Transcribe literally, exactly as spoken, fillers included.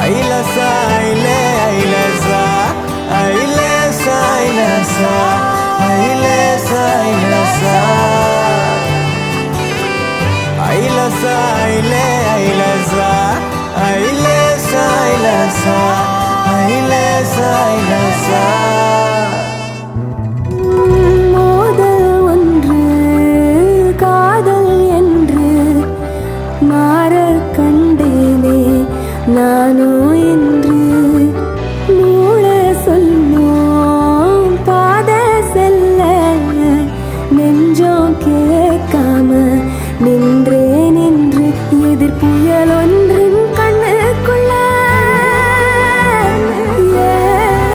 ஐலசா ஐலே ஐலசா ஐலேசா ஐலசா ஐலேசா ஐலசா ஐலசா ஐலே ஐலசா ஐலேசா ஐலசா ஐலேசா ஐலசா மோதல் ஒன்று காதல் என்று மாற கண்டேனே நானோ என்று மூட சொல்லும் பாத செல்ல நெஞ்சம் கேட்க